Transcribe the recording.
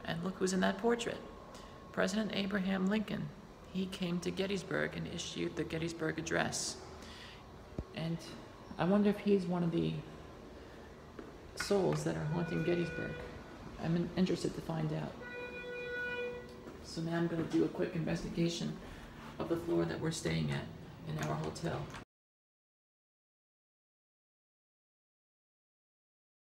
And look who's in that portrait. President Abraham Lincoln. He came to Gettysburg and issued the Gettysburg Address. And I wonder if he's one of the souls that are haunting Gettysburg. I'm interested to find out. So now I'm going to do a quick investigation of the floor that we're staying at in our hotel.